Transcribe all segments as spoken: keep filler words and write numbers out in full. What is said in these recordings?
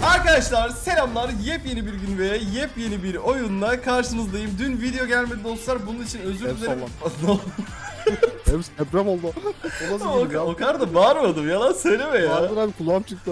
Arkadaşlar selamlar, yepyeni bir gün ve yepyeni bir oyunla karşınızdayım. Dün video gelmedi dostlar, bunun için özür dilerim. Hepsi deprem oldu. O, o, o kadar da bağırmadım, yalan söyleme ya. Bağırdın abi, kulağım çıktı.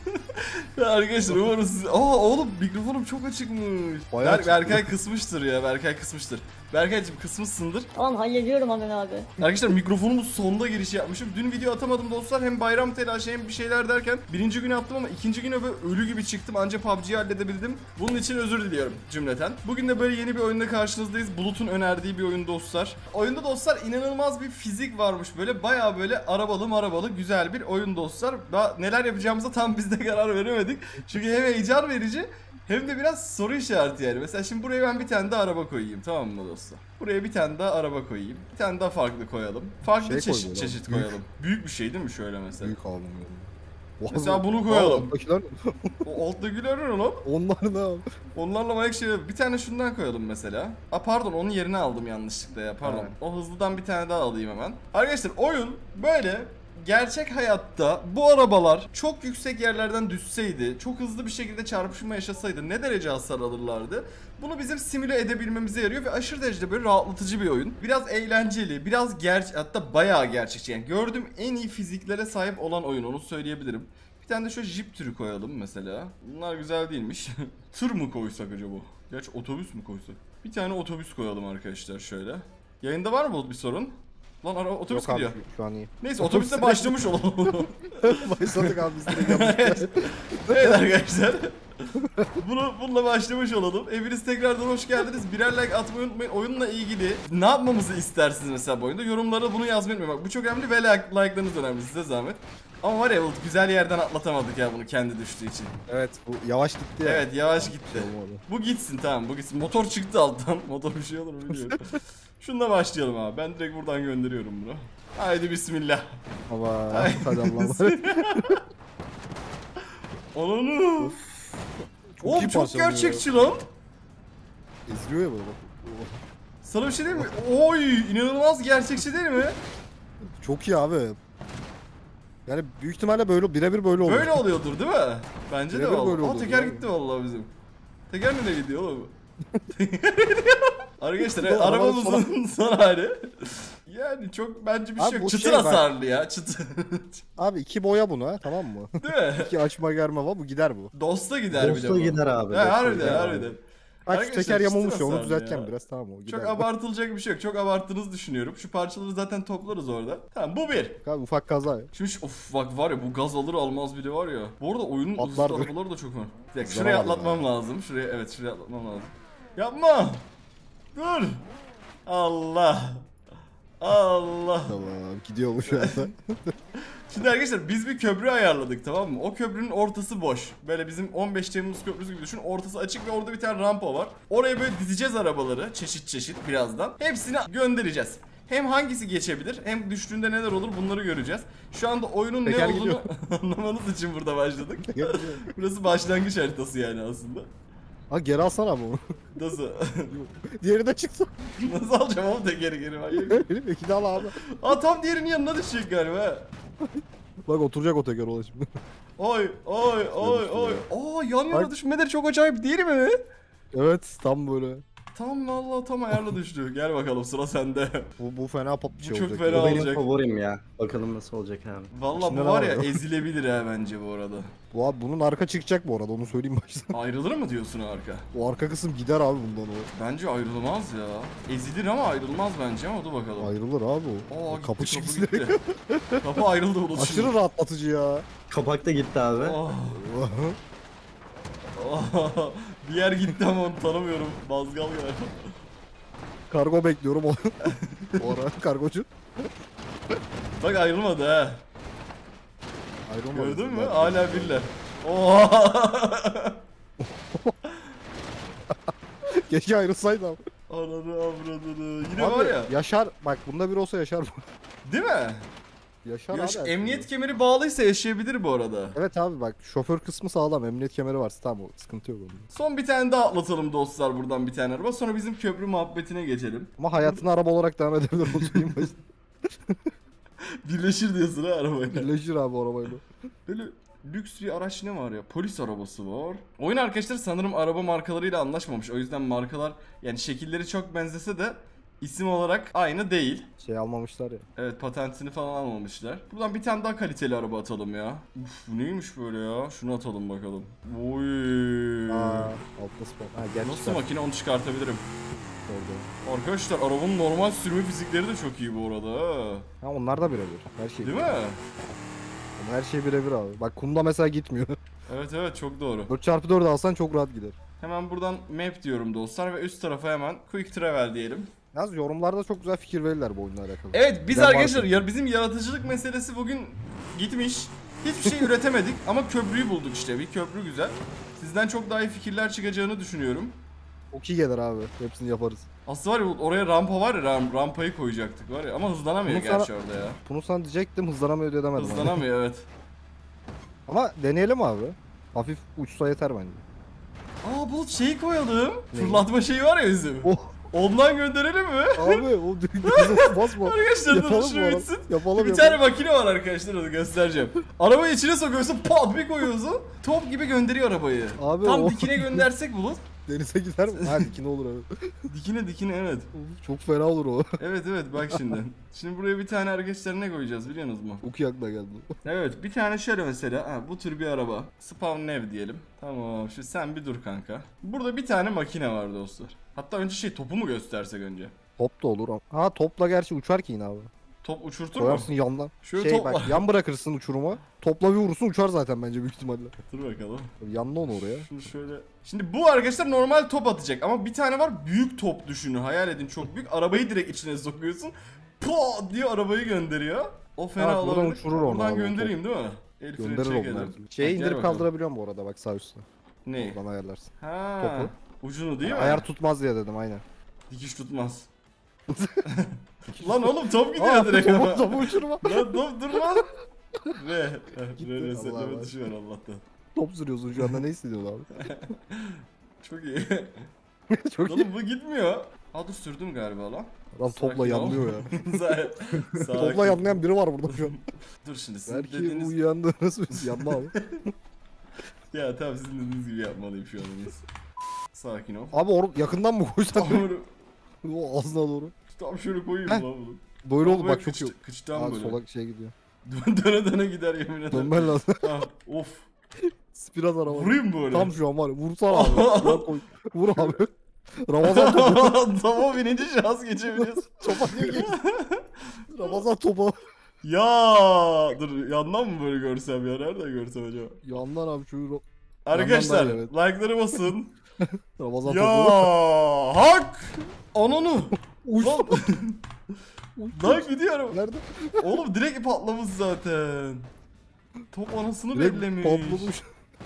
Arkadaşlar umarım siz... Aa oğlum mikrofonum çok açıkmış. Ber Berkay kısmıştır ya, Berkay kısmıştır. Berkaycığım kısmışsındır. Tamam, hallediyorum hemen abi. Arkadaşlar mikrofonumu sonda giriş yapmışım. Dün video atamadım dostlar, hem bayram telaşı hem bir şeyler derken birinci günü attım ama ikinci güne böyle ölü gibi çıktım, anca P U B G'yi halledebildim. Bunun için özür diliyorum cümleten. Bugün de böyle yeni bir oyunda karşınızdayız. Bulut'un önerdiği bir oyun dostlar. Oyunda dostlar inanılmaz bir fizik varmış, böyle bayağı böyle arabalı marabalı güzel bir oyun dostlar. Daha neler yapacağımıza tam biz de karar veremedik. Çünkü hem heyecan verici hem de biraz soru işareti yani. Mesela şimdi buraya ben bir tane daha araba koyayım, tamam mı dostlar? Buraya bir tane daha araba koyayım. Bir tane daha farklı koyalım. Farklı şey çeşit koy çeşit büyük. Koyalım. Büyük bir şey değil mi şöyle mesela? Büyük ağlam yani. Mesela bunu koyalım. Alttakiler o alttakiler ne lan? Onlar ne abi? Onlarla manyak şey. Bir tane şundan koyalım mesela. Aa pardon, onun yerine aldım yanlışlıkla ya. Pardon. Evet. O hızlıdan bir tane daha alayım hemen. Arkadaşlar oyun böyle. Gerçek hayatta bu arabalar çok yüksek yerlerden düşseydi, çok hızlı bir şekilde çarpışma yaşasaydı ne derece hasar alırlardı? Bunu bizim simüle edebilmemize yarıyor ve aşırı derecede böyle rahatlatıcı bir oyun. Biraz eğlenceli, biraz gerçek, hatta bayağı gerçekçi. Yani gördüğüm en iyi fiziklere sahip olan oyun, onu söyleyebilirim. Bir tane de şöyle jip türü koyalım mesela. Bunlar güzel değilmiş. Tır mı koysak acaba? Gerçi otobüs mü koysak? Bir tane otobüs koyalım arkadaşlar şöyle. Yayında var mı bir sorun? Lan araba otobüs yok gidiyor. Abi, şu an iyi. Neyse otobüste başlamış olalım. Başladık abi biz direkt yapmışlar. Evet arkadaşlar. Bunu bununla başlamış olalım. Hepiniz tekrardan hoş geldiniz. Birer like atmayı unutmayın. Oyunla ilgili ne yapmamızı istersiniz mesela bu oyunda? Yorumlara bunu yazmayı unutmayın. Bak bu çok önemli ve like, like'larınız önemli, size zahmet. Ama var ya güzel yerden atlatamadık ya bunu kendi düştüğü için. Evet bu yavaş gitti ya. Evet yavaş gitti. Bu gitsin, tamam bu gitsin. Motor çıktı alttan. Motor bir şey olur mu bilmiyorum. Şununla başlayalım abi. Ben direkt buradan gönderiyorum bunu. Haydi bismillah. Baba hadi Allah'ım. Ananı. Çok oğlum çok gerçekçi ya lan. İzliyor ya böyle. Sana bir şey değil mi? Oy inanılmaz gerçekçi değil mi? Çok iyi abi. Yani büyük ihtimalle böyle birebir böyle oluyor. Böyle oluyordur değil mi? Bence bire de vallahi. Aa teker abi. gitti vallahi bizim. Teker nereye gidiyor oğlum? Arkadaşlar evet, arabamızın son hali. Yani çok bence bir abi şey yok. Çıtır şey hasarlı var ya, çıtır. Abi iki boya bunu ha, tamam mı? Değil mi? İki açma germe var, bu gider bu. Dosta gider Dosta bile bu. Dosta gider abi. He harbiden harbiden. Bak şu teker yamulmuş ya, onu düzelteceğim ya biraz, tamam o gider. Çok abartılacak bir şey yok. Çok abarttığınızı düşünüyorum. Şu parçaları zaten toplarız orada. Tamam bu bir. Abi ufak kaza ya. Şimdi of bak var ya, bu gaz alır almaz biri var ya. Bu arada oyunun hızlı arabaları da çok var. Bir dakika şuraya atlatmam ya lazım. Şuraya evet şuraya atlatmam lazım. Yapma. Dur. Allah. Allah. Tamam gidiyor bu şu anda. Şimdi arkadaşlar biz bir köprü ayarladık, tamam mı? O köprünün ortası boş. Böyle bizim on beş Temmuz köprüsü gibi düşün. Ortası açık ve orada bir tane rampa var. Oraya böyle dizeceğiz arabaları çeşit çeşit birazdan. Hepsini göndereceğiz. Hem hangisi geçebilir hem düştüğünde neler olur bunları göreceğiz. Şu anda oyunun teker ne olduğunu anlamanız için burada başladık. Burası başlangıç haritası yani aslında. Ha geri alsana bu. Nasıl? Diğeri de çıktı. Nasıl alacağım oğlum tekeri geri? Benim iki de al abi. Aa tam diğerinin yanına düşecek galiba. Bak oturacak o teker ola şimdi. Oy oy oy oy. Aa yan yana düşmeleri çok acayip değil mi? Evet tam böyle. Tam vallahi tam ayarla düştü. Gel bakalım sıra sende. Bu, bu fena pop bir şey bu çok olacak. fena bu olacak. benim favorim ya. Bakalım nasıl olacak abi. Vallahi İçinden bu var ya var. ezilebilir ha bence bu arada. Bu abi bunun arka çıkacak bu arada, onu söyleyeyim baştan. Ayrılır mı diyorsun arka? O arka kısım gider abi bundan o. Bence ayrılmaz ya. Ezilir ama ayrılmaz bence, ama dur bakalım. Ayrılır abi o. Aa, o gitti, kapı çıksın. kapı gitti. Kapı ayrıldı unut. Aşırı rahatlatıcı ya. Kapak da gitti abi. Oh. Oh. Bir yer gitti ama onu tanımıyorum. Bazgal galiba. Kargo bekliyorum o. O ara kargocu. Bak ayrılmadı ha. Ayrılmadı. Gördün mü? Hala birler. Oha. Keşke ayrılsaydı abi. Ananı avradını. Yine Abi, var ya. Yaşar bak, bunda bir olsa yaşar bu. Değil mi? Yaşar Yaş, abi. emniyet kemeri bağlıysa yaşayabilir bu arada. Evet abi bak, şoför kısmı sağlam, emniyet kemeri varsa tamam, o sıkıntı yok onun. Son bir tane daha atlatalım dostlar buradan bir tane araba. Sonra bizim köprü muhabbetine geçelim. Ama hayatına araba olarak devam edebilir o söyleyeyim başta. Birleşir diyorsun ha arabayla. Birleşir abi arabayla. Böyle Lüks bir araç ne var ya? Polis arabası var. Oyun arkadaşlar sanırım araba markalarıyla anlaşmamış. O yüzden markalar yani şekilleri çok benzese de isim olarak aynı değil. Şey almamışlar ya. Evet, patentini falan almamışlar. Buradan bir tane daha kaliteli araba atalım ya. Uf, bu neymiş böyle ya? Şunu atalım bakalım. Oy. Aa, altta spor. Ha gerçi Nasıl çıkar. makine, onu çıkartabilirim. Orada. Arkadaşlar arabanın normal sürme fizikleri de çok iyi bu arada. ha. Ha onlar da birebir. Her şey. Değil mi? Her şey birebir abi. Bak kumda mesela gitmiyor. Evet evet, çok doğru. dört çarpı dört alsan çok rahat gider. Hemen buradan map diyorum dostlar ve üst tarafa hemen quick travel diyelim. Yalnız yorumlarda çok güzel fikir verirler bu oyunla alakalı. Evet biz Ben arkadaşlar varsın. ya bizim yaratıcılık meselesi bugün gitmiş. Hiçbir şey üretemedik ama köprüyü bulduk işte. Bir köprü güzel. Sizden çok daha iyi fikirler çıkacağını düşünüyorum. Çok iyi gelir abi. Hepsini yaparız. Aslında var ya, oraya rampa var ya, ram, rampayı koyacaktık var ya, ama hızlanamıyor Bunu sana- gerçi orada ya. Bunu sana diyecektim hızlanamıyor diye demedim. hani. Hızlanamıyor evet. Ama deneyelim abi. Hafif uçsa yeter bence. Aa, Bulut şeyi koyalım. Neyi? Fırlatma şeyi var ya bizim. Oh. Ondan gönderelim mi? Abi o basma. Arkadaşlar dur Yapalım şunu bu arada. bitsin. Yapalım Bir yapalım. tane makine var arkadaşlar, onu göstereceğim. Arabayı içine sokuyorsun, pat bir koyuyorsun. Top gibi gönderiyor arabayı. Abi Tam o- dikine göndersek Bulut. Denize gider mi? Ha dikine olur evet. Dikine dikine evet. Of, çok fena olur o. Evet evet, bak şimdi. Şimdi buraya bir tane arkadaşlar ne koyacağız biliyorsunuz mu? Çok iyi aklına geldi. Evet, bir tane şöyle mesela, ha, bu tür bir araba. Spawn Nev diyelim. Tamam, şimdi sen bir dur kanka. Burada bir tane makine var dostlar. Hatta önce şey, topu mu göstersek önce? Top da olur ama. Ha topla gerçi uçar ki yine abi. Top uçurtur mu? Koyarsın yandan. Şöyle şey top bak var. yan bırakırsın uçuruma. Topla bir vurursun uçar zaten bence büyük ihtimalle. Dur bakalım. Yanla onu oraya. Şunu şöyle. Şimdi bu arkadaşlar normal top atacak ama bir tane var büyük top düşünün. Hayal edin, çok büyük. Arabayı direkt içine sokuyorsun. Po diye arabayı gönderiyor. O fena Evet, buradan olabilir. uçurur onu Buradan abi, o göndereyim değil mi? El freni Gönderir onu her çekelim. türlü. Şeyi Ha, gel indirip bakalım. kaldırabiliyorum bu arada bak sağ üstte. Ne? Oradan ayarlarsın. Ha. Topu. Ucunu değil mi? Ayar tutmaz diye dedim aynen. Dikiş tutmaz. Lan oğlum top gidiyor Aa, direkt topu, ama. topu uçurma. Lan top durma. Re. Gitti, Re Allah resetleme Allah. tuşu var Allah'tan. Top sürüyorsun şu anda ne hissediyorsun abi? Çok iyi. Çok iyi. Oğlum bu gitmiyor. Ha dur, sürdüm galiba lan. Adam Sakin topla ol. yanlıyor ya. Sa- sakin. Topla yanlayan biri var burada şu an. Dur şimdi sizin Belki dediğiniz... uyandığınız yanma abi. Ya tamam, sizin dediğiniz gibi yapmalıyım şu an en iyisi. Sakin ol. Abi or yakından mı koysan? Tam, böyle- O ağzına doğru. tam şöyle koyayım Heh. lan bunu. Böyle oldu Ama bak çok kıç, iyi. Kıçtan Abi böyle. sola şey gidiyor. döne döne gider yemin ederim. Dönmen lazım. Ha, of. Biraz araba. Vurayım böyle. Tam şu an var ya. Vursana abi. Ulan koy. Vur abi. Ramazan topu. Tamam, binince şans geçebiliyorsun. Topa niye geç? Ramazan topu. Ya dur, yandan mı böyle görsem ya? Nereden görsem acaba? Yandan abi şu Ra- Arkadaşlar Yandan da evet. like'ları basın. Ramazan Ya topu. hak. Ananı. Uç. Lan. Lan gidiyorum. Nerede? Oğlum direkt patlamış zaten. Top anasını Direkt bellemiş. patlamış.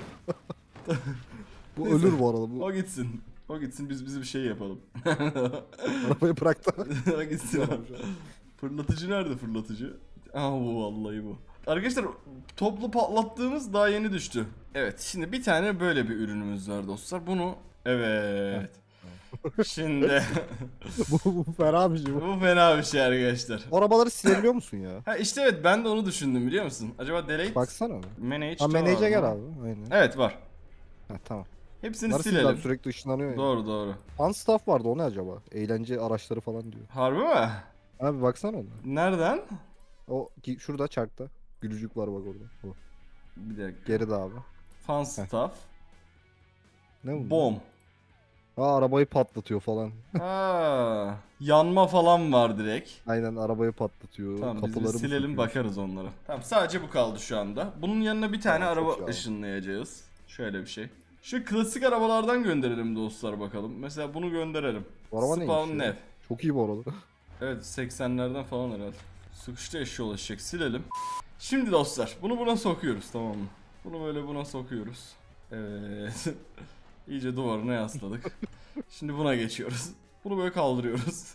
Bu Neyse. ölür bu arada. Bu O gitsin. O gitsin, biz bizi bir şey yapalım. arabayı bıraktı. O gitsin abi. Fırlatıcı nerede fırlatıcı? Aa, bu vallahi bu. Arkadaşlar toplu patlattığımız daha yeni düştü. Evet, şimdi bir tane böyle bir ürünümüz var dostlar. Bunu evet. Şimdi bu, bu fena bir şey bu. bu fena bir şey arkadaşlar. Bu arabaları silebiliyor musun ya? Ha işte evet, ben de onu düşündüm biliyor musun? Acaba delete Baksana abi. manage Ha var menaje gel mı? abi. Aynen. Evet var. Ha tamam. Hepsini Bunları sil silelim. abi, sürekli ışınlanıyor ya. Doğru doğru. Unstuff vardı o ne acaba? Eğlence araçları falan diyor. Harbi mi? Abi baksana ona. Nereden? O ki- şurada çarkta. Gülücük var bak orada. O. Bir dakika. Geride abi. Fun stuff. Ne bu? Bom. Ha arabayı patlatıyor falan. Ha, yanma falan var direkt. Aynen arabayı patlatıyor. Tamam, biz bir Kapıları mı silelim söküyor? bakarız onlara. Tamam, sadece bu kaldı şu anda. Bunun yanına bir tane Tamam, çok iyi araba abi. ışınlayacağız. Şöyle bir şey. Şu klasik arabalardan gönderelim dostlar bakalım. Mesela bunu gönderelim. Bu araba Spawn neymiş ya? Nev. Çok iyi bu arada. Evet, seksenlerden falan herhalde. Sıkıştı eşya ulaşacak. Silelim. Şimdi dostlar bunu buna sokuyoruz, tamam mı? Bunu böyle buna sokuyoruz. Evet. İyice duvarına yasladık. Şimdi buna geçiyoruz. Bunu böyle kaldırıyoruz.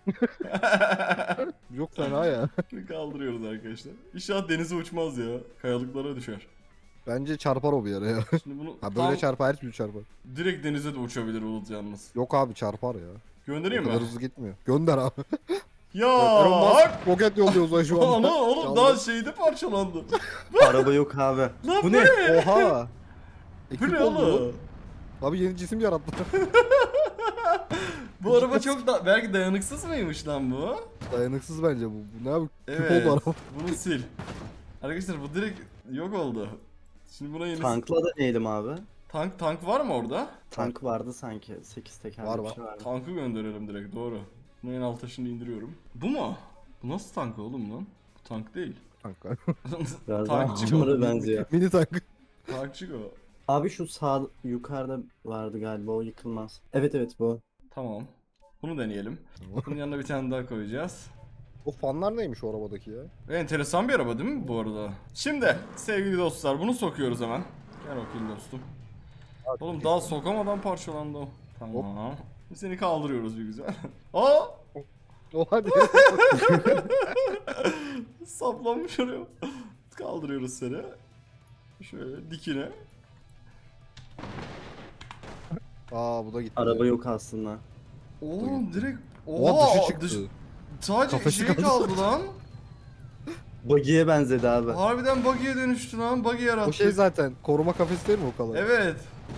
Çok fena ya. Kaldırıyoruz arkadaşlar. İnşallah denize uçmaz ya. Kayalıklara düşer. Bence çarpar o bir yere ya. Şimdi bunu Ha böyle tam çarpar her türlü çarpar. direkt denize de uçabilir Bulut yalnız. Yok abi çarpar ya. Göndereyim O kadar mi? hızlı gitmiyor. Gönder abi. Ya Elon hak. Musk roket yolluyoruz lan şu anda. Ana oğlum Yalnız. daha şeyde parçalandı. Araba yok abi. Lan Bu ne? Oha. Bu Ekip ne oldu oğlum? bu. Abi yeni cisim yarattı. Bu araba çok da belki dayanıksız mıymış lan bu? Dayanıksız bence bu. Bu ne abi? Küp Evet. oldu araba. Bunu sil. Arkadaşlar bu direkt yok oldu. Şimdi buna yeni Tankla da neydim abi? tank tank var mı orada? Tank vardı sanki. sekiz tekerli Var, bir var. şey vardı. Tankı gönderelim direkt doğru. Bunu en alta şimdi indiriyorum. Bu mu? Bu nasıl tank oğlum lan? Bu tank değil. Kanka. Biraz daha Tankçı o. Hummer'a benziyor. Mini tank. Tankçı o. Abi şu sağ yukarıda vardı galiba, o yıkılmaz. Evet evet bu. Tamam. Bunu deneyelim. Bunun yanına bir tane daha koyacağız. O fanlar neymiş o arabadaki ya? Ve enteresan bir araba değil mi bu arada? Şimdi sevgili dostlar bunu sokuyoruz hemen. Gel bakayım dostum. Oğlum daha sokamadan parçalandı o. Tamam. Seni kaldırıyoruz bir güzel. Aa! O hadi. Saplanmış oraya. Kaldırıyoruz seni. Şöyle dikine. Aa bu da gitti. Araba yok aslında. Oğlum direkt... Oha dışı çıktı. dış- Sadece Kafesi şey kaldı. kaldı lan. Buggy'e benzedi abi. Harbiden buggy'e dönüştü lan. Buggy yarattı. O şey zaten koruma kafesi değil mi o kalan? Evet.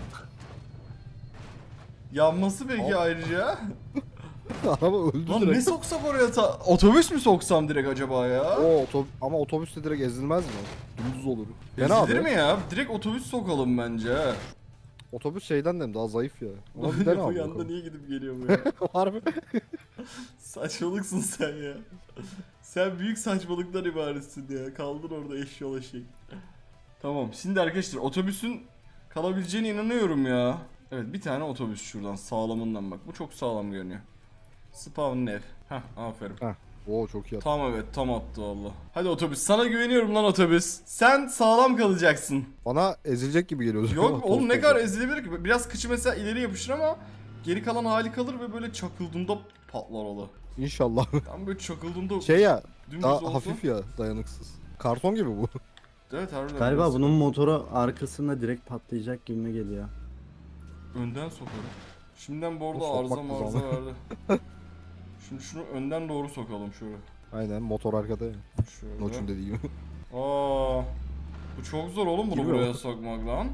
Yanması peki ayrıca? Araba öldü Lan direkt. ne soksak oraya ta... Otobüs mü soksam direkt acaba ya? O otobüs ama otobüste direkt ezilmez mi? Dümdüz olur. Fena Ezilir abi. mi ya? Direkt otobüs sokalım bence. he. Otobüs şeyden de mi daha zayıf ya. Ama bir dene Bu abi yanda bakalım. niye gidip geliyor bu ya? Harbi. Saçmalıksın sen ya. Sen büyük saçmalıktan ibaretsin ya. Kaldır orada eşyol eşek. Tamam şimdi arkadaşlar otobüsün kalabileceğine inanıyorum ya. Evet bir tane otobüs şuradan sağlamından bak. Bu çok sağlam görünüyor. Spawn ev. Heh aferin. Heh. Oo çok iyi. Tam evet tam attı valla. Hadi otobüs sana güveniyorum lan otobüs. Sen sağlam kalacaksın. Bana ezilecek gibi geliyor. Yok oğlum ne kadar Otobüs. ezilebilir ki? Biraz kıçı mesela ileri yapışır ama geri kalan hali kalır ve böyle çakıldığında patlar ola. İnşallah. Tam böyle çakıldığında Şey ya dümdüz daha olsa. hafif ya dayanıksız. Karton gibi bu. Evet harbiden. Galiba biraz bunun motoru arkasında direkt patlayacak gibime geliyor. önden sokarım. Şimdiden bu arada O arıza sokmak marıza güzel. verdi. Şimdi şunu önden doğru sokalım şöyle. Aynen motor arkada ya. Şöyle. Noç'un dediği gibi. Aa, bu çok zor oğlum bunu Girmiyor buraya mu? sokmak lan.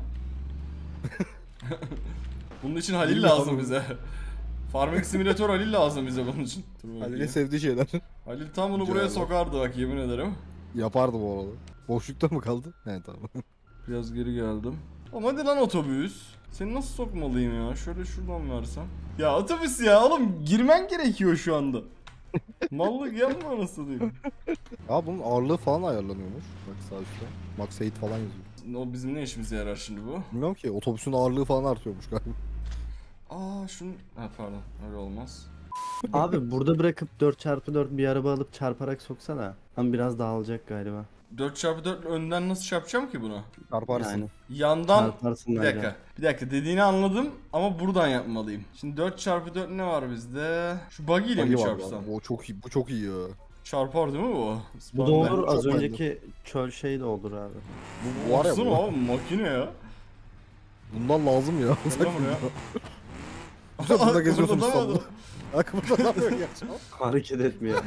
Bunun için Halil Girmiyor lazım abi. bize. Farming Simulator Halil lazım bize bunun için. Dur bakayım. Halil'in sevdiği şeyler. Halil tam bunu buraya Güzel. sokardı bak yemin ederim. Yapardı bu arada. Boşlukta mı kaldı? He tamam. Biraz geri geldim. Ama hadi lan otobüs. Seni nasıl sokmalıyım ya? Şöyle şuradan versem. Ya otobüs ya oğlum girmen gerekiyor şu anda. Mallık yapma anasını diyeyim. Ya bunun ağırlığı falan ayarlanıyormuş. Bak sağ üstte. Max eight falan yazıyor. O bizim ne işimize yarar şimdi bu? Bilmiyorum ki otobüsün ağırlığı falan artıyormuş galiba. Aa şunu... Ha pardon öyle olmaz. Abi burada bırakıp dört çarpı dört bir araba alıp çarparak soksana. Ama biraz dağılacak galiba. dört çarpı dört önden nasıl çarpacağım ki bunu? Çarparsın. Yani Yandan... çarparsın Bir bence. dakika. Bir dakika dediğini anladım ama buradan yapmalıyım. Şimdi dört çarpı dört ne var bizde? Şu buggy ile Buggy mi var çarpsam? bu. O çok iyi. Bu çok iyi ya. Çarpar değil mi bu? Bu da Ben- olur, az çok önceki çöl şey de olur abi. Bu var ya Baksana bu. abi makine ya. Bundan lazım ya. Gel buraya. Güzel burada geziyorsun Kıpırdamadı. İstanbul'da. Ha kıpırdamıyor gerçi. Hareket etmiyor.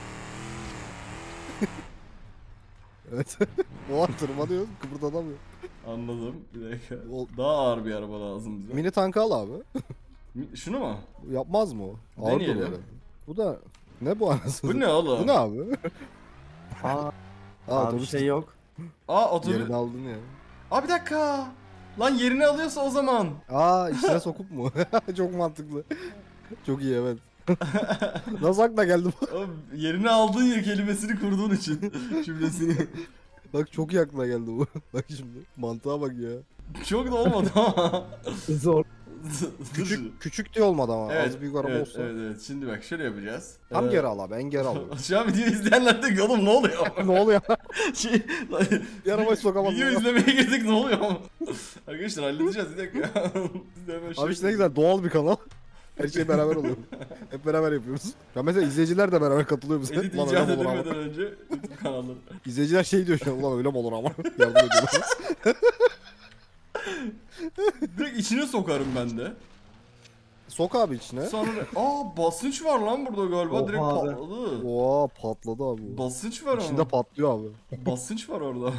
Evet. O an tırmanıyor kıpırdamıyor. Anladım. Bir dakika. O- Daha ağır bir araba lazım bize. Mini tankı al abi. Mi- Şunu mu? Yapmaz mı o? Ağır Deneyelim. dolu herhalde. Bu da ne bu anasını? Bu ne oğlum? Bu ne abi? Aa, Aa, abi otobüs şey yok. Aa otobüs. yerini aldın ya. Aa bir dakika. Lan yerini alıyorsa o zaman. Aa içine sokup mu? Çok mantıklı. Çok iyi evet. Nasıl aklına geldi bu? Oğlum, yerini aldığın ya kelimesini kurduğun için cümlesini. Bak çok iyi aklına geldi bu. Bak şimdi mantığa bak ya. Çok da olmadı ama. Zor. Küçük küçük diye olmadı ama Evet, az büyük araba evet, olsa. evet, evet. Şimdi bak şöyle yapacağız. Tam Ee, geri al abi en geri al. Şu an video izleyenler de ki oğlum ne oluyor? Ne oluyor? şey, Bir arabayı sokamadım Video ya. izlemeye girdik ne oluyor? Arkadaşlar halledeceğiz bir dakika. Siz de hemen şey- Abi işte ne güzel doğal bir kanal. Her şey beraber oluyor. Hep beraber yapıyoruz. Ya mesela izleyiciler de beraber katılıyor bize. Edit Ulan icat öyle mi olur ama? edilmeden önce YouTube kanalları. İzleyiciler şey diyor şu an ulan öyle mi olur ama yardım ediyorlar. Direkt içine sokarım ben de. Sok abi içine. Sonra aa basınç var lan burada galiba Oha direkt abi. patladı. Oha patladı abi. bu. Basınç var İçinde ama. patlıyor abi. Basınç var orada.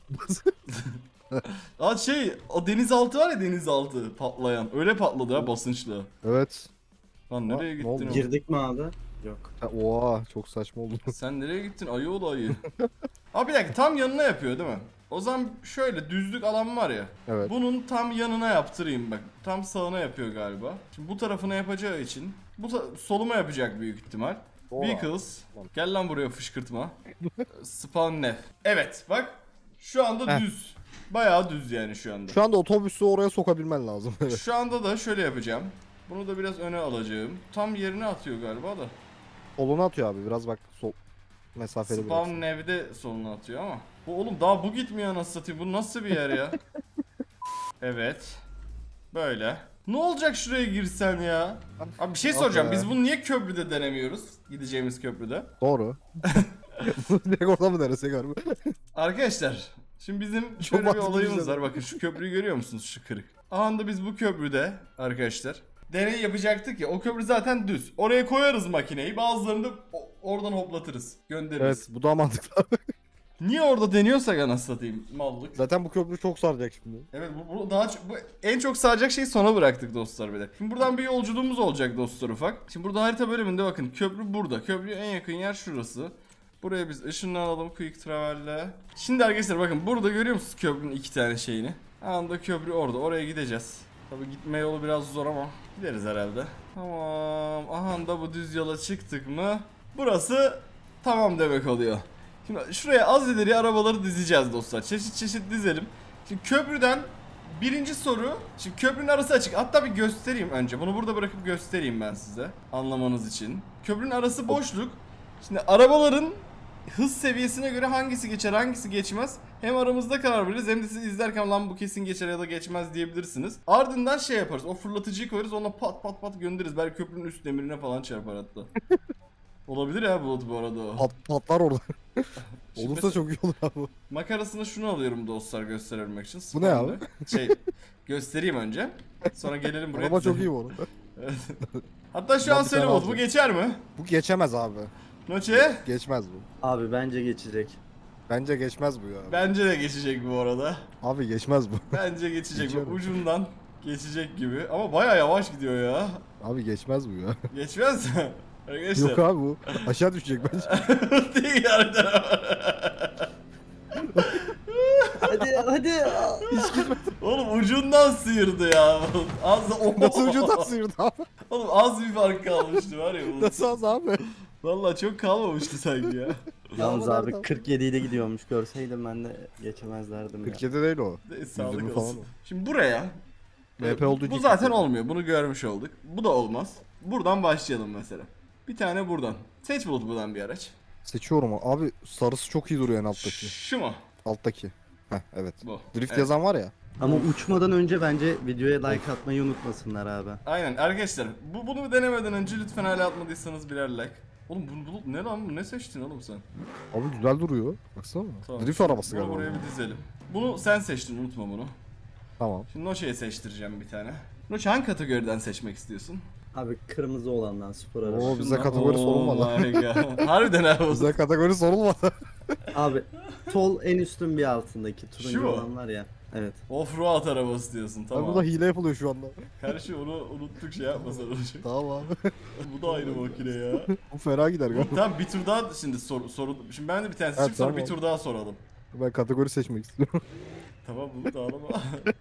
Aa şey o denizaltı var ya denizaltı patlayan. Öyle patladı ha basınçla. Evet. Lan nereye ne gittin oldu? oğlum? Girdik mi abi? Yok. Ha, oha çok saçma oldu. Sen nereye gittin ayı ol ayı. Abi bir dakika tam yanına yapıyor değil mi? O zaman şöyle düzlük alan var ya. Evet. Bunun tam yanına yaptırayım bak. Tam sağına yapıyor galiba. Şimdi bu tarafına yapacağı için bu ta- soluma yapacak büyük ihtimal. Oha. Vehicles. Gel lan buraya fışkırtma. Spawn nef. Evet bak. Şu anda Heh. düz. Bayağı düz yani şu anda. Şu anda otobüsü oraya sokabilmen lazım. Evet. Şu anda da şöyle yapacağım. Bunu da biraz öne alacağım. Tam yerine atıyor galiba da. Soluna atıyor abi biraz bak sol mesafeli Spawn bıraksın. nevde soluna atıyor ama. Bu oğlum daha bu gitmiyor anasını satayım. Bu nasıl bir yer ya? Evet. Böyle. Ne olacak şuraya girsen ya? Abi bir şey soracağım. Abi. Biz bunu niye köprüde denemiyoruz? Gideceğimiz köprüde. Doğru. Direkt orada mı denesek abi? Arkadaşlar. Şimdi bizim Çok şöyle bir mantıklı olayımız güzel. var. Bakın şu köprüyü görüyor musunuz? Şu kırık. Anda biz bu köprüde arkadaşlar deney yapacaktık ya. O köprü zaten düz. Oraya koyarız makineyi. Bazılarını da o- oradan hoplatırız. Göndeririz. Evet bu daha mantıklı abi. Niye orada deniyorsak anasını satayım mallık. Zaten bu köprü çok saracak şimdi. Evet bu, bu daha çok- bu en çok saracak şeyi sona bıraktık dostlar bir de. Şimdi buradan bir yolculuğumuz olacak dostlar ufak. Şimdi burada harita bölümünde bakın köprü burada. Köprüye en yakın yer şurası. Buraya biz ışınlanalım quick travel'le. Şimdi arkadaşlar bakın burada görüyor musunuz köprünün iki tane şeyini? Anında köprü orada. Oraya gideceğiz. Tabii gitme yolu biraz zor ama gideriz herhalde. Tamam. Aha da bu düz yola çıktık mı? Burası tamam demek oluyor. Şimdi şuraya az ileri arabaları dizeceğiz dostlar. Çeşit çeşit dizelim. Şimdi köprüden birinci soru. Şimdi köprünün arası açık. Hatta bir göstereyim önce. Bunu burada bırakıp göstereyim ben size. Anlamanız için. Köprünün arası boşluk. Şimdi arabaların hız seviyesine göre hangisi geçer hangisi geçmez. Hem aramızda karar veririz hem de siz izlerken lan bu kesin geçer ya da geçmez diyebilirsiniz. Ardından şey yaparız. O fırlatıcıyı koyarız onunla pat pat pat göndeririz. Belki köprünün üst demirine falan çarpar hatta. Olabilir ya Bulut bu arada o. Pat, patlar orada. Şimdi Olursa mesela- çok iyi olur abi. Makarasına şunu alıyorum dostlar gösterebilmek için. Bu ne abi? Spawn'da. Şey göstereyim önce. Sonra gelelim buraya. Araba çok dizelim. iyi bu arada. Hatta şu Ben an bir söyle tane Bulut bu alacağım. geçer mi? Bu geçemez abi. Noche? Geçmez bu. Abi bence geçecek. Bence geçmez bu ya. Bence de geçecek bu arada. Abi geçmez bu. Bence geçecek. Geçiyorum. Ucundan geçecek gibi. Ama baya yavaş gidiyor ya. Abi geçmez bu ya. Geçmez mi? Arkadaşlar. Yok abi bu. Aşağı düşecek bence. Değil harbiden ama. Hadi hadi. Oğlum ucundan sıyırdı ya. Az Nasıl ucundan sıyırdı abi? Oğlum az bir fark kalmıştı var ya. Bulut. Nasıl az abi? Vallahi çok kalmamıştı sanki ya. Yalnız Yağmur abi nereden? kırk yedi ile gidiyormuş. Görseydim ben de geçemezlerdim ya. kırk yedi değil o. Neyse, sağlık yirmi olsun. falan o. Şimdi buraya. M P bu, olduğu bu için zaten kırk yedi. olmuyor. Bunu görmüş olduk. Bu da olmaz. Buradan başlayalım mesela. Bir tane buradan. Seç Bulut buradan bir araç. Seçiyorum abi. Sarısı çok iyi duruyor en alttaki. Şu mu? Alttaki. Heh evet. Bu. Drift Evet. yazan var ya. Ama uçmadan önce bence videoya like atmayı unutmasınlar abi. Aynen arkadaşlar bu bunu denemeden önce lütfen hala atmadıysanız birer like. Oğlum bunu Bulut ne lan bu ne seçtin oğlum sen? Abi güzel duruyor. Baksana. Tamam. Drift arabası Bunu galiba. buraya bir dizelim. Bunu sen seçtin unutma bunu. Tamam. Şimdi Noche'ye seçtireceğim bir tane. Noche hangi kategoriden seçmek istiyorsun? Abi kırmızı olandan spor arası. Oo bize Şundan- kategori Oh sorulmadı. my God. Harbiden abi. Bize kategori sorulmadı. Abi sol en üstün bir altındaki Şu turuncu mu? olan var ya. Evet. Off-road arabası diyorsun Abi tamam. burada hile yapılıyor şu anda. Karşı onu unuttuk şey yapmasana. Tamam abi. Bu da aynı makine ya. Bu fena gider galiba. Tamam bir tur daha şimdi soru, soru şimdi ben de bir tane seçeyim Evet, sonra tamam. bir tur daha soralım. Ben kategori seçmek istiyorum. Tamam bunu da ağlama.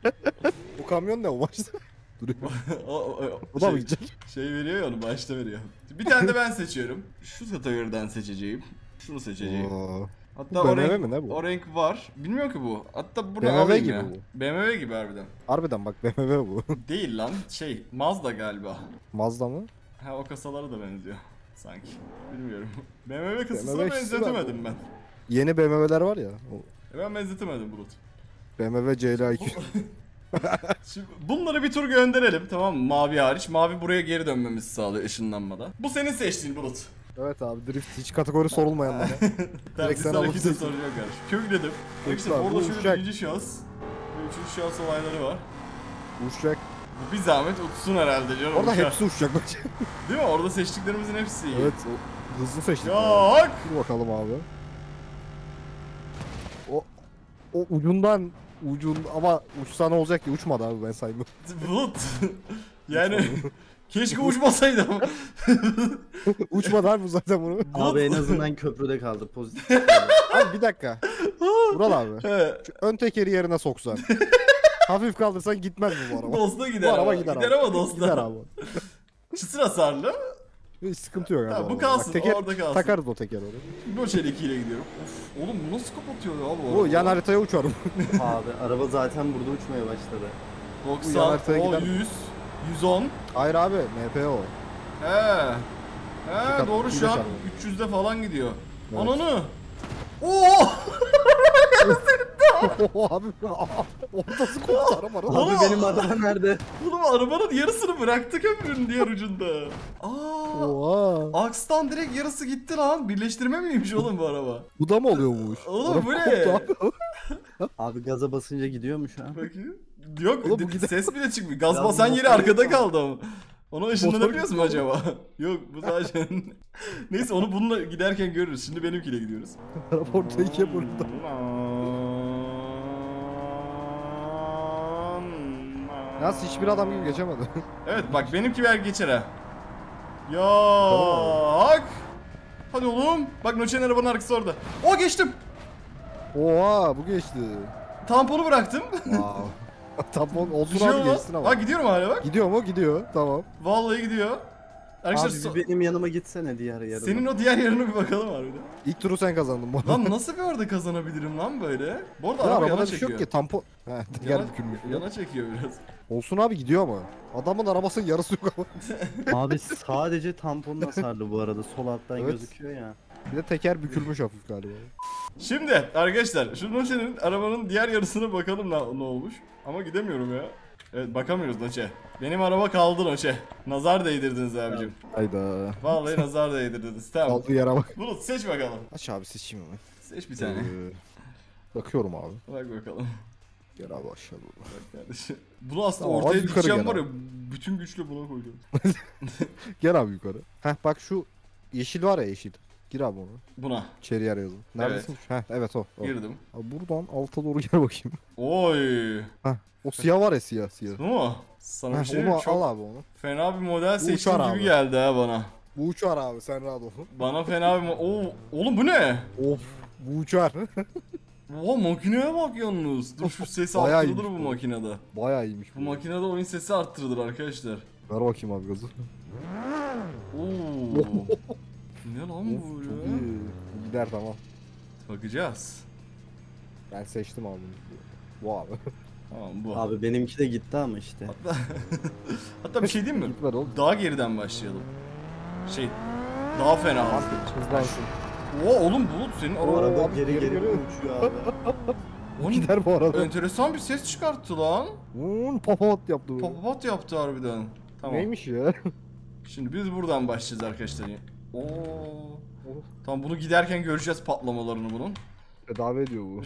Bu kamyon ne o başta? Duruyor. o, o, o, Bu da mı şey, gidecek? şey veriyor ya onu başta veriyor. Bir tane de ben seçiyorum. Şu kategoriden seçeceğim. Şunu seçeceğim. Oo. Hatta Bu o B M W renk, mi ne bu? o renk var. Bilmiyorum ki bu. Hatta bunu B M W alayım gibi ya. bu. B M W gibi harbiden. Harbiden bak B M W bu. Değil lan şey Mazda galiba. Mazda mı? Ha o kasalara da benziyor sanki. Bilmiyorum. B M W kasasına B M W ikisi var benzetemedim bu. ben. Yeni B M W'ler var ya. O E Ben benzetemedim Bulut. B M W C L iki. Şimdi bunları bir tur gönderelim tamam mı? Mavi hariç. Mavi buraya geri dönmemizi sağlıyor ışınlanmada. Bu senin seçtiğin Bulut. Evet abi drift hiç kategori sorulmayan bana. Tersi sen sana alıp kimse seçtin. soracak kardeşim. Kökledim. Peki İşte abi, orada bu şöyle uçak. birinci şahıs. Ve üçüncü şahıs olayları var. Uçacak. Bu bir zahmet uçsun herhalde canım. Orada uçar. hepsi uçacak bence. Değil mi? Orada seçtiklerimizin hepsi iyi. Evet. o- Hızlı seçtik. Yok. Dur bakalım abi. O o ucundan ucun ama uçsa ne olacak ki? Uçmadı abi, ben saymıyorum. Bulut. Yani keşke uçmasaydı ama. Uçmadı abi bu zaten bunu. Abi en azından köprüde kaldı pozitif. Abi bir dakika. Vural abi. He. Şu ön tekeri yerine soksan. Hafif kaldırsan gitmez mi bu araba? Dosta gider Bu araba ama. gider Gider abi. ama dosta. Gider abi. Çıtır hasarlı. Hiç sıkıntı yok abi. Ha, bu arabada. kalsın, teker, orada kalsın. Takarız o tekeri oraya. Noçeli iki ile gidiyorum. Of, oğlum bu nasıl kapatıyor ya bu Bu araba? yan haritaya uçarım. Abi araba zaten burada uçmaya başladı. doksan, yan haritaya o gider mi? yüz, yüz on. Hayır abi, M P O. He. He kat- doğru bir şu de an çarpı. üç yüzde falan gidiyor. Evet. Ananı. Oo! abi ortası koptu araba. Abi Oğlum, benim araba nerede? Oğlum arabanın yarısını bıraktık ömrünün diğer ucunda. Aa! Oha. Akstan direkt yarısı gitti lan. Birleştirme miymiş oğlum bu araba? Bu da mı oluyor bu iş? Oğlum Araba bu ne? koptu abi. Abi gaza basınca gidiyor mu şu an? Bakayım. Yok Oğlum bu de- gider. ses bile çıkmıyor. Gaz Ya basan bu yeri motor arkada gidiyor. kaldı ama. Ona ışınlanabiliyoruz mu gidiyor. acaba? Yok bu sadece... Neyse onu bununla giderken görürüz. Şimdi benimkiyle gidiyoruz. Araba ortaya ikiye bölündü. Yalnız hiçbir adam gibi geçemedi. Evet bak benimki ver geçer ha. Yok. Hadi oğlum. Bak Noçe'nin arabanın arkası orada. O geçtim. Oha, bu geçti. Tamponu bıraktım. Wow. Tampon olsun Bir şey abi, olmaz. geçsin ama. Ha gidiyorum hala bak. Gidiyor mu? Gidiyor. Tamam. Vallahi gidiyor. Arkadaşlar Abi so- bir benim yanıma gitsene diğer yarıma. senin o diğer yerine bir bakalım harbiden. İlk turu sen kazandın bu arada. Lan nasıl bir orada kazanabilirim lan böyle? Bu arada Ya araba arabada yana bir şey çekiyor. yok ki, tampon. He, teker Yana, bükülmüş. yana çekiyor biraz. Olsun abi, gidiyor ama. Adamın arabasının yarısı yok ama. Abi sadece tamponun hasarlı bu arada. Sol alttan Evet. gözüküyor ya. Bir de teker bükülmüş hafif galiba. Şimdi arkadaşlar şu Noçe'nin arabanın diğer yarısına bakalım ne, ne olmuş. Ama gidemiyorum ya. Evet bakamıyoruz Noçe. Benim araba kaldı Noçe. Nazar değdirdiniz abicim. Hayda. Vallahi nazar değdirdiniz. Tamam. Kaldığı yere bak. Bulut seç bakalım. Aç abi, seçeyim mi? Seç bir tane. Ee, bakıyorum abi. Bak bakalım. Gel abi aşağı doğru. Bak kardeşim. Bunu aslında Tamam, ortaya az yukarı dikeceğim gel var ya. abi. Bütün güçle buna koydum. Gel abi yukarı. Heh bak şu yeşil var ya, yeşil. Gir abi onu. Buna. İçeri yer yazın. Neredesin? Heh evet o. o. Girdim. Abi buradan alta doğru gel bakayım. Oy. Heh. O siyah var ya, siyah siyah. Bu mu? Sana bir Heh, şey onu diyeyim mi? Çok al abi onu. fena bir model seçtiğim uçar gibi abi. geldi ha bana. Bu uçar abi, sen rahat ol. Bana fena bir mo- Oo, oğlum bu ne? Of, bu uçar. Oha makineye bak yalnız. Dur şu sesi Bayağı arttırılır bu iyiymiş bu. makinede. Bayağı iyiymiş Bu bu. makinede oyun sesi arttırılır arkadaşlar. Ver bakayım abi gazı. Oo. Ne lan Of, bu çok ya? iyi. Gider tamam. Bakacağız. Ben seçtim abi. Bu abi. Tamam bu. Abi benimki de gitti ama işte. Hatta, hatta bir şey diyeyim mi? Gitmedi oğlum. Daha geriden başlayalım. Şey, daha fena. Hızlansın. Oo oğlum Bulut senin O araba araba abi, geri geri geri geliyor. uçuyor abi. Oğlum, Gider bu arada. enteresan bir ses çıkarttı lan. Uuu papamat yaptı bu. Papapat yaptı harbiden. Tamam. Neymiş ya? Şimdi biz buradan başlayacağız arkadaşlar. Oo. Tamam bunu giderken göreceğiz patlamalarını bunun. Tedavi ediyor bu.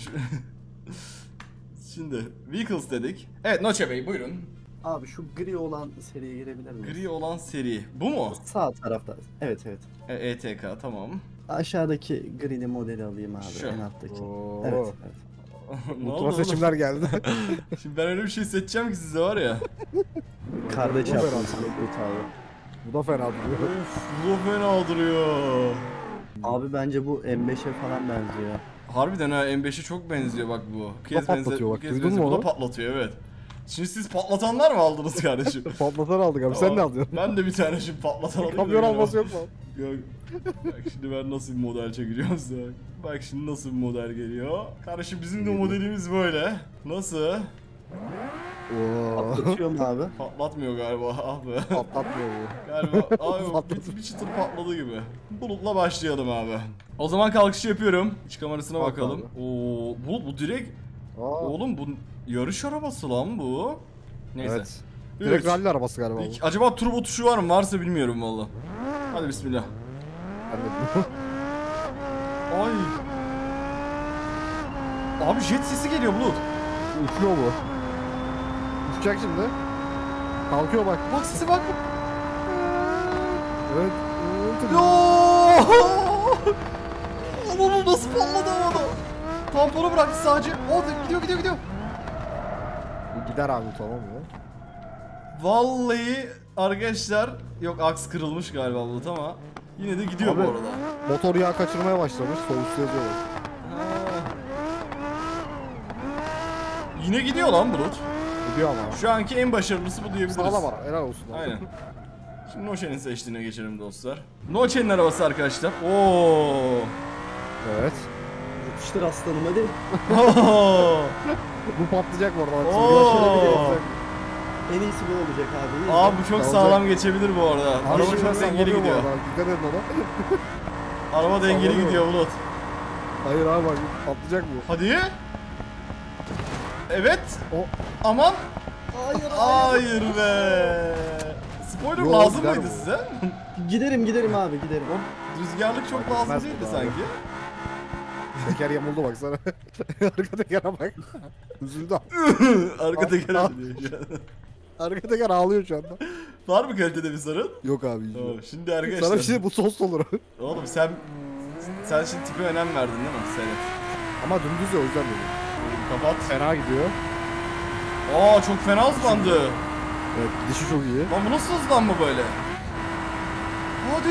Şimdi vehicles dedik. Evet Noche Bey buyurun. Abi şu gri olan seriye girebilir miyiz? Gri olan seri. Bu mu? Sağ tarafta. Evet evet. E, ETK tamam. Aşağıdaki grili modeli alayım abi. Şu. En alttaki. Oo. Evet evet. Ne oldu Ultra oğlum? seçimler geldi. Şimdi ben öyle bir şey seçeceğim ki size var ya. Kardeş Bu yaptım fena. sana Bulut abi. Bu da fena duruyor. Of bu fena duruyor. Abi bence bu M beşe falan benziyor. Harbiden ha M beşe çok benziyor bak bu. Bu kez patlatıyor benze- bak, bu kez duydun benziyor. mu Bu da onu? patlatıyor evet. Şimdi siz patlatanlar mı aldınız kardeşim? Patlatan aldık abi. Sen ne aldın? Ben de bir tane şimdi patlatan alayım. da Kamyon gelin alması abi. yok mu? Yok. Bak şimdi ben nasıl bir model çekeceğim size. Bak. Bak şimdi nasıl bir model geliyor. Kardeşim bizim de modelimiz böyle. Nasıl? Oo. Atlatıyor mu abi? Patlatmıyor galiba abi. Patlatmıyor bu. Galiba abi bir, bir çıtır patladı gibi. Bulutla başlayalım abi. O zaman kalkışı yapıyorum. İç kamerasına Kalk bakalım. abi. Oo, Bulut bu direkt Aa. oğlum bu yarış arabası lan bu. Neyse. Evet. Üç, Direkt rally arabası galiba bu. iki- acaba turbo tuşu var mı? Varsa bilmiyorum valla. Hadi bismillah. Ben de bilmiyorum. Ay. Abi jet sesi geliyor Bulut. Uçuyor bu. Uçacak şimdi. Kalkıyor bak. Bak sesi bak. Evet. Yo! Oğlum nasıl patladı havada? Tamponu bıraktı sadece. O gidiyor gidiyor gidiyor. Bu gider abi tamam ya. Vallahi arkadaşlar yok aks kırılmış galiba Bulut ama yine de gidiyor Abi, bu arada. Motor yağ kaçırmaya başlamış. Sol üstü yazıyor bak. Ha. Yine gidiyor lan Bulut. Gidiyor ama. Şu anki en başarılısı bu diyebiliriz. Sağlam ara. Helal olsun abi. Aynen. Şimdi Noche'nin seçtiğine geçelim dostlar. Noche'nin arabası arkadaşlar. Oo. Evet. Yapıştır aslanım hadi. Oo. Bu patlayacak bu arada. Oo. En iyisi bu olacak abi. iyi. Abi bu çok Olacak. sağlam geçebilir bu arada. Abi Araba şimdi çok sen dengeli bakıyor bu gidiyor. arada, dikkat edin ona. Araba dengeli Sallanıyor. gidiyor Bulut. Hayır abi bak patlayacak bu. Hadi. Evet. O Aman. Hayır Hayır be. Spoiler Yo, lazım gider mıydı bu. size? Giderim giderim abi giderim. O rüzgarlık çok Fark lazım etmez değildi bu da sanki. teker yamuldu baksana. Arka tekere bak. Üzüldü. Arka teker Al. diyor şu an. Arka teker ağlıyor şu anda. Var mı kalitede bir sorun? Yok abi hiç yok. Tamam, şimdi arkadaşlar. Sana bir şey bu sos olur. Oğlum sen sen şimdi tipe önem verdin değil mi? Seyret. Ama dümdüz ya o yüzden dedim. Kapat. Fena gidiyor. Aa çok fena hızlandı. Evet gidişi çok iyi. Lan bu nasıl hızlanma böyle? Hadi!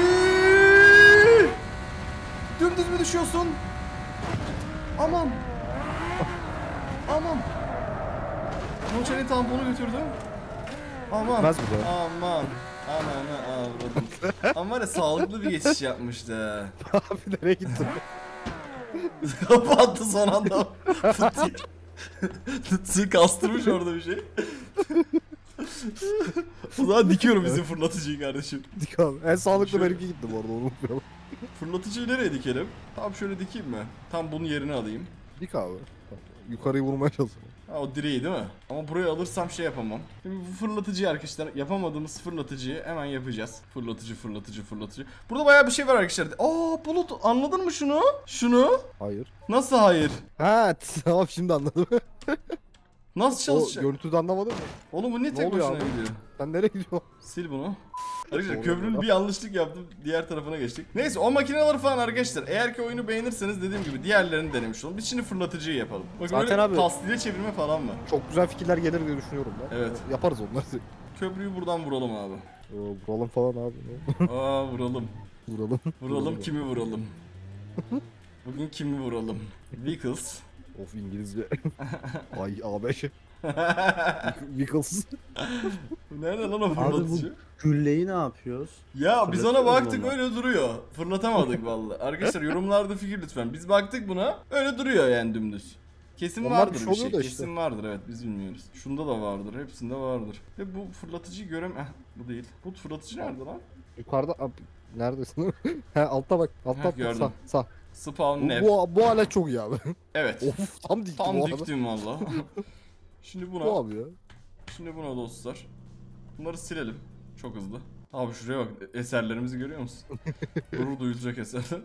Dümdüz mü düşüyorsun? Aman! Aman! Noche'nin tamponu götürdüm. Aman! Gitmez mi de? Aman! Ananı avradım. Ama var ya sağlıklı bir geçiş yapmıştı. Abi nereye gittin? Kapattı son anda. Fıtıyı. Fıtıyı kastırmış orada bir şey. O zaman dikiyorum bizim fırlatıcıyı kardeşim. Dikkat. En sağlıklı Şöyle. benimki gitti bu arada onu unutmayalım. Fırlatıcıyı nereye dikelim? Tam şöyle dikeyim mi? Tam bunun yerine alayım. Dik abi. Yukarıyı vurmaya çalışıyorum. Ha o direği değil mi? Ama buraya alırsam şey yapamam. Şimdi bu fırlatıcıyı arkadaşlar yapamadığımız fırlatıcıyı hemen yapacağız. Fırlatıcı fırlatıcı fırlatıcı. Burada bayağı bir şey var arkadaşlar. Aa Bulut anladın mı şunu? Şunu? Hayır. Nasıl hayır? Ha tamam şimdi anladım. Nasıl O çalışacak? görüntüde anlamadın mı? Oğlum bu niye Ne tek oluyor başına abi? gidiyor? Sen nereye gidiyorsun? Sil bunu. Arkadaşlar Doğru köprünün ya. bir yanlışlık yaptım. Diğer tarafına geçtik. Neyse o makineleri falan arkadaşlar. Eğer ki oyunu beğenirseniz dediğim gibi diğerlerini denemiş olun. Biz şimdi fırlatıcıyı yapalım. Bakın Zaten böyle abi- tasliye çevirme falan var. Çok güzel fikirler gelir diye düşünüyorum ben. Evet. Yaparız onları. Köprüyü buradan vuralım abi. Oo, vuralım falan abi. Aa vuralım. Vuralım. Vuralım kimi vuralım. Bugün kimi vuralım? Vehicles. Of İngilizce. Ay A beş. Vehicles. Nerede lan o Abi bu fırlatıcı? gülleyi ne yapıyoruz? Ya biz ona Fırlatıyoruz baktık onu. öyle duruyor. Fırlatamadık vallahi. Arkadaşlar yorumlarda fikir lütfen. Biz baktık buna öyle duruyor yani dümdüz. Kesin Onlar vardır bir bir şey şey. oluyor da işte. Kesin vardır evet biz bilmiyoruz. Şunda da vardır. Hepsinde vardır. Ve bu fırlatıcıyı görem... Eh, bu değil. Bu fırlatıcı nerede lan? Yukarıda abi, neredesin? He altta bak. Altta Heh, altta gördüm. sağ sağ. Spawn Bu, Nav. bu, bu alet çok iyi abi. Evet. Of tam dikti Tam bu arada. diktim valla. Şimdi buna. Bu abi ya. Şimdi buna dostlar. Bunları silelim. Çok hızlı. Abi şuraya bak. Eserlerimizi görüyor musun? Gurur duyulacak eserler.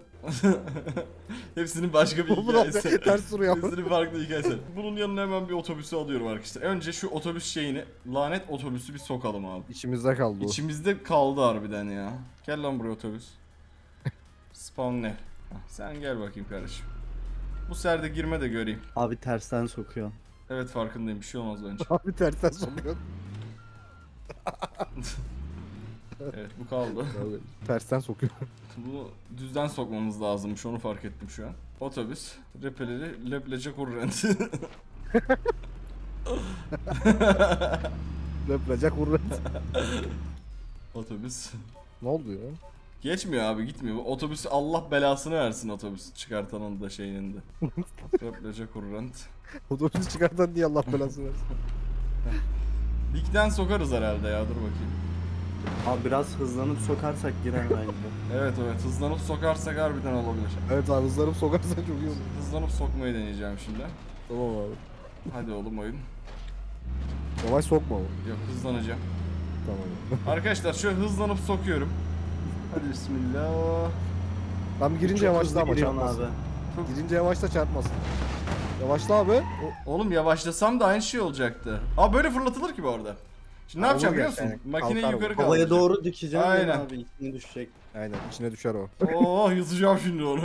Hepsinin başka bir Bu hikayesi. da ters duruyor. Hepsinin farklı hikayesi. Bunun yanına hemen bir otobüsü alıyorum arkadaşlar. Önce şu otobüs şeyini, lanet otobüsü bir sokalım abi. İçimizde kaldı o. İçimizde kaldı harbiden ya. Gel lan buraya otobüs. Spawn ne? Sen gel bakayım kardeşim. Bu serde girme de göreyim. Abi tersten sokuyor. Evet farkındayım bir şey olmaz bence. Abi tersten sokuyor. Evet bu kaldı. Abi, tersten sokuyor. Bunu düzden sokmamız lazımmış onu fark ettim şu an. Otobüs, repeleri, leplece kurrent. Löplecek vurur. Otobüs. Ne oldu ya? Geçmiyor abi gitmiyor. Bu otobüsü Allah belasını versin otobüs çıkartanın da şeyinin de. Replece kurrent. Otobüsü çıkartan diye Allah belasını versin. Dikten sokarız herhalde ya dur bakayım. Abi biraz hızlanıp sokarsak girer bence. Evet evet hızlanıp sokarsak harbiden olabilir. Evet abi hızlanıp sokarsan çok iyi olur. Hızlanıp sokmayı deneyeceğim şimdi. Tamam abi. Hadi oğlum oyun. Yavaş sokma abi. Yok hızlanacağım. Tamam. Arkadaşlar şöyle hızlanıp sokuyorum. Hadi bismillah. Ben bir girince Çok yavaşla hızlı ama giriyorsun çarpmasın. abi. Girince yavaşla çarpmasın. Yavaşla abi. O- oğlum yavaşlasam da aynı şey olacaktı. Aa böyle fırlatılır ki bu arada. Şimdi ne yapacağım Olur biliyor musun? gerçi, yani. Makineyi Kalkar yukarı bu. Havaya kaldıracağım. doğru dikeceğim Aynen. Aynen. abi içine düşecek. Aynen içine düşer o. Oo yutacağım şimdi onu.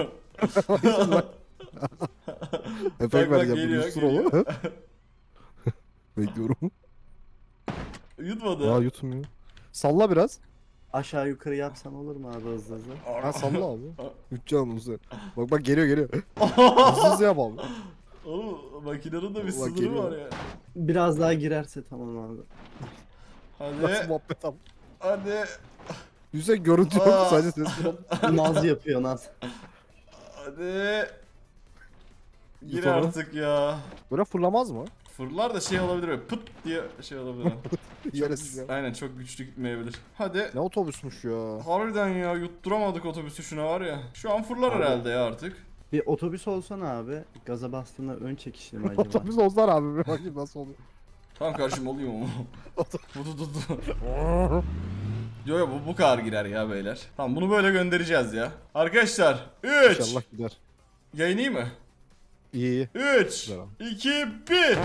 Efekt bak, vereceğim. geliyor, Yusur geliyor. onu. Bekliyorum. Yutmadı. Aa yutmuyor. Salla biraz. Aşağı yukarı yapsan olur mu abi hızlı hızlı? Ha salla abi. Yutacağım onu sen. Bak bak geliyor geliyor. Hızlı hızlı yap abi. Oğlum makinenin de bir Bak, sınırı geliyor. var ya. Biraz daha girerse tamam abi. Nasıl Hadi. muhabbet abi. Hadi. Yüzde görüntü yok Aa. sadece ses yok. Naz yapıyor naz. Hadi. Gir Yut onu. artık ya. Böyle fırlamaz mı? Fırlar da şey olabilir böyle pıt diye şey olabilir. Yarısı ya. Aynen çok güçlü gitmeyebilir. Hadi. Ne otobüsmüş ya. Harbiden ya yutturamadık otobüsü şuna var ya. Şu an fırlar Abi. herhalde ya artık. Bir otobüs olsana abi. Gaza bastığında ön çekişli mi acaba? Otobüs olsalar abi bir bakayım nasıl oluyor. Tamam kardeşim oluyor mu? Bu bu bu bu. Yo yo bu bu kadar girer ya beyler. Tamam bunu böyle göndereceğiz ya. Arkadaşlar üç. İnşallah gider. Yayınlayayım mı? İyi iyi. üç, Güzel. iki, bir.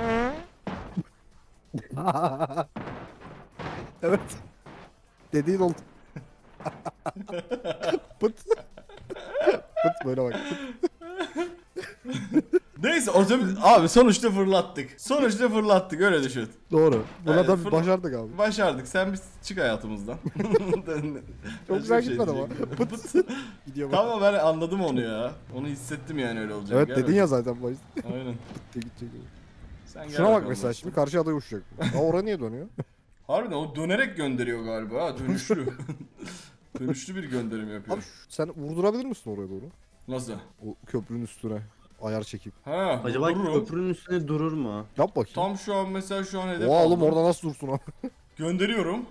Evet. Dediğin oldu. Pıt. Pıt böyle bak. Pıt. Neyse otobüs abi sonuçta fırlattık. Sonuçta fırlattık öyle düşün. Doğru. Buna Evet, da fırla- başardık abi. Başardık. Sen bir çık hayatımızdan. Çok güzel gitmedi ama. Pıt. Gidiyor bak. Tamam ben anladım onu ya. Onu hissettim yani öyle olacak. Evet Gel dedin bakalım. ya zaten başta. Aynen. Diye gidecek. Sen gel Şuna bak bakalım mesela dostum. şimdi karşı adaya uçacak. Aa oraya niye dönüyor? Harbiden o dönerek gönderiyor galiba ha dönüşlü. Dönüşlü bir gönderim yapıyor. Abi şu- sen vurdurabilir misin oraya doğru? Nasıl? O köprünün üstüne ayar çekip. Ha, Acaba dururum. köprünün üstüne durur mu? Yap bakayım. Tam şu an mesela şu an hedef Oha oğlum aldım. orada nasıl dursun abi? Gönderiyorum.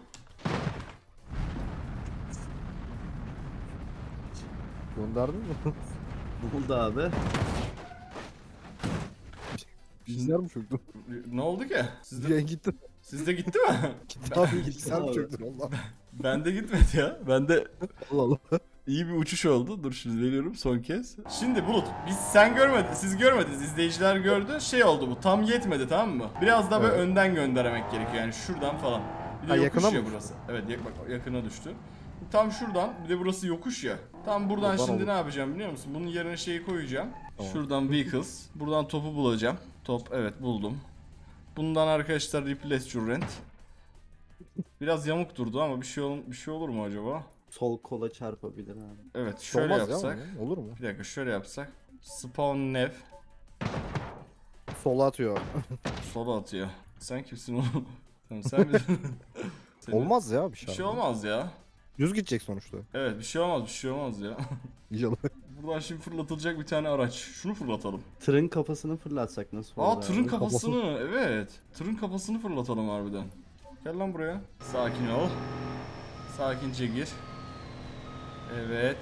Gönderdin mi? Ne oldu abi? Bilgisayar mı çöktü? Ne oldu ki? Sizde, Diyen gitti. sizde gitti mi? Gitti abi bilgisayar mı Abi. çöktü valla? Bende gitmedi ya. Bende Allah Allah. iyi bir uçuş oldu. Dur şimdi veriyorum son kez. Şimdi Bulut biz sen görmedin, siz görmediniz, izleyiciler gördü. Şey oldu bu tam yetmedi tamam mı? Biraz daha böyle Evet. önden göndermek gerekiyor yani şuradan falan. Bir de Ha, yokuş yakına ya mı? burası. Evet yak- bak yakına düştü. Tam şuradan bir de burası yokuş ya. Tam buradan Oradan şimdi olur. ne yapacağım biliyor musun? Bunun yerine şeyi koyacağım. Tamam. Şuradan vehicles. Buradan topu bulacağım. Top evet buldum. Bundan arkadaşlar replace current. Biraz yamuk durdu ama bir şey ol bir şey olur mu acaba? Sol kola çarpabilir abi. Evet şöyle Olmaz yapsak. ya oğlum, olur mu? Bir dakika şöyle yapsak. Spawn nav Sola atıyor. sola atıyor. Sen kimsin oğlum? Tamam, sen bir... Seni- Olmaz ya bir Bir şey. şey olmaz ya. Düz gidecek sonuçta. Evet bir şey olmaz bir şey olmaz ya. İnşallah. Buradan şimdi fırlatılacak bir tane araç. Şunu fırlatalım. Tırın kafasını fırlatsak nasıl olur Aa abi? tırın kafasını evet. Tırın kafasını fırlatalım harbiden. Gel lan buraya. Sakin ol. Sakince gir. Evet.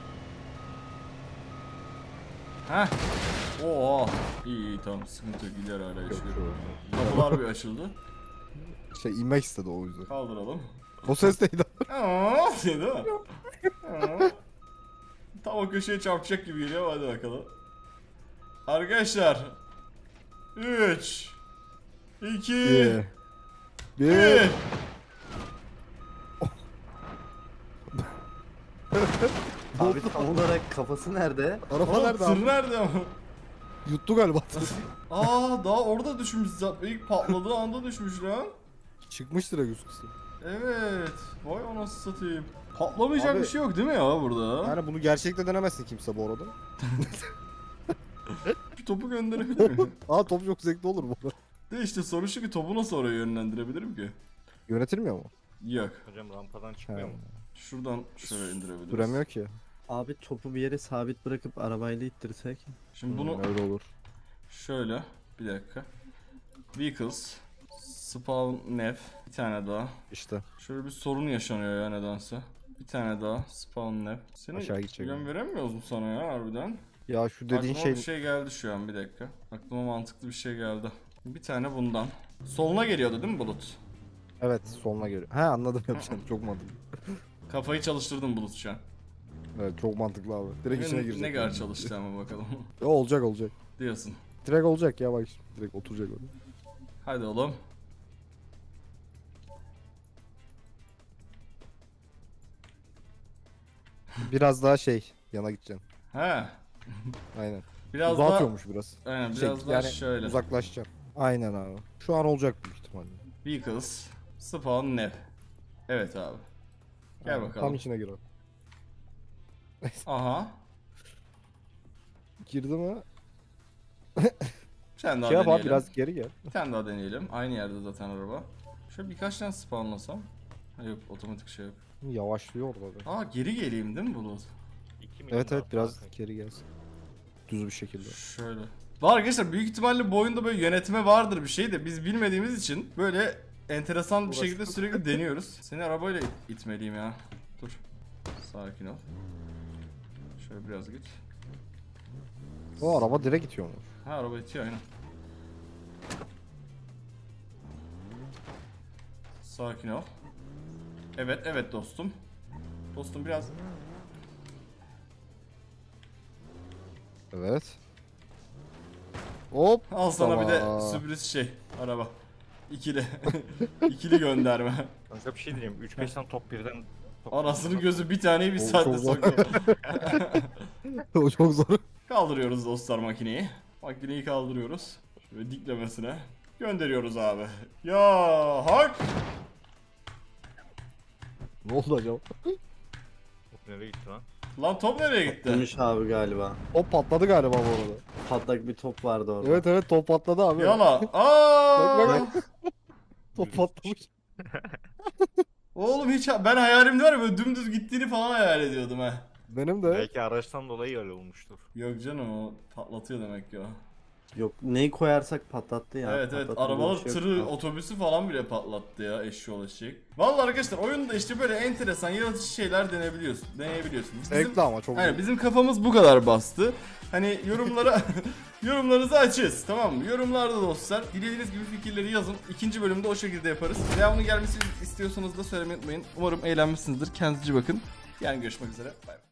Heh. Oo. İyi iyi tamam sıkıntı yok gider hala yaşıyor. Kapılar bir açıldı. Şey inmek istedi o yüzden. Kaldıralım. O ses neydi? Aa, değil mi? Aa. Tam o köşeye çarpacak gibi geliyor hadi bakalım. Arkadaşlar. üç iki Bir. Bir. bir Abi tam olarak kafası nerede? Araba Oğlum nerede tır abi? nerede ama? Yuttu galiba. Aa daha orada düşmüş zaten. İlk patladığı anda düşmüş lan. Çıkmıştır ya gözüküsü. Evet. Vay anasını satayım. Patlamayacak Abi- bir şey yok değil mi ya burada? Yani bunu gerçekte denemezsin kimse bu arada. Bir topu gönderebilir miyim? Aa top çok zevkli olur bu arada. De işte soru şu ki topu nasıl oraya yönlendirebilirim ki? Yönetilmiyor mu? Yok. Hocam rampadan çıkmıyor He. mu? Şuradan şöyle indirebiliriz. Süremiyor ki. Abi topu bir yere sabit bırakıp arabayla ittirsek. Şimdi bunu Hmm, öyle olur. şöyle bir dakika. Vehicles. Spawn nav. Bir tane daha. İşte. Şöyle bir sorun yaşanıyor ya nedense. Bir tane daha. Spawn nav. Seni Aşağı gidecek. yön veremiyoruz mu sana ya harbiden? Ya şu dediğin Aklıma şey... bir şey geldi şu an bir dakika. Aklıma mantıklı bir şey geldi. Bir tane bundan. Soluna geliyordu değil mi Bulut? Evet soluna geliyor. He anladım yapacağım. Çok mantıklı. Kafayı çalıştırdım Bulut şu an. Evet çok mantıklı abi. Direkt içine Ne, girecek. ne kadar çalıştı ama bakalım. Ya, olacak olacak. Diyorsun. Direkt olacak ya bak. Direkt oturacak orada. Hadi oğlum. Biraz daha şey yana gideceksin. He. Aynen. Biraz Uzağa daha atıyormuş biraz. aynen Şey, biraz daha yani şöyle. uzaklaşacaksın. Aynen abi. Şu an olacak büyük ihtimalle. Vehicles, spawn nav. Evet abi. Gel Aynen, bakalım. Tam içine gir o. Aha. Girdi mi? Bir tane daha Şey yap abi deneyelim. biraz geri gel. Bir tane daha deneyelim. Aynı yerde zaten araba. Şöyle birkaç tane spawnlasam. Ha yok, otomatik şey yok. Yavaşlıyor orada. da. Aa, geri geleyim değil mi Bulut? iki milyon Evet evet daha biraz fark. geri gelsin. Düz bir şekilde. Şöyle. Var arkadaşlar, büyük ihtimalle bu oyunda böyle yönetme vardır bir şey de biz bilmediğimiz için böyle enteresan bir şekilde sürekli deniyoruz. Seni arabayla it- itmeliyim ya. Dur. Sakin ol. Şöyle biraz git. O araba direkt itiyormuş. Ha, araba itiyor aynen. Sakin ol. Evet evet dostum. Dostum biraz. Evet. Hop. Al sana bir de Tamam. sürpriz şey. Araba. İkili. İkili gönderme. Kanka bir şey diyeyim. üç beş tane top birden top Anasının gözü bir taneyi bir O saatte çok zor. sokuyor. O çok zor. Kaldırıyoruz dostlar makineyi. Makineyi kaldırıyoruz. Şöyle diklemesine. Gönderiyoruz abi. Ya hak. Ne oldu acaba? Top nereye gitti lan? Lan top nereye gitti? Gümüş abi galiba. Top patladı galiba bu arada. Patlak bir top vardı orada. Evet evet top patladı abi. Yala. Aa! Bak, bak, Top patlamış. Oğlum hiç ben hayalimde var ya, böyle dümdüz gittiğini falan hayal ediyordum ha. Benim de. Belki araçtan dolayı öyle olmuştur. Yok canım, o patlatıyor demek ki o. Yok neyi koyarsak patlattı ya. Evet evet, Patlatmadığı arabalar, bir şey yok. tırı, otobüsü falan bile patlattı ya, eşyol eşek. Vallahi arkadaşlar, oyunda işte böyle enteresan yaratıcı şeyler denebiliyorsun, deneyebiliyorsunuz. Bizim, Zevkli ama çok. aynen, bizim kafamız bu kadar bastı. Hani yorumlara yorumlarınızı açığız, tamam mı? Yorumlarda dostlar dilediğiniz gibi fikirleri yazın. İkinci bölümde o şekilde yaparız. Devamının gelmesini istiyorsanız da söylemeyi unutmayın. Umarım eğlenmişsinizdir. Kendinize iyi bakın. Yani görüşmek üzere. Bay bay.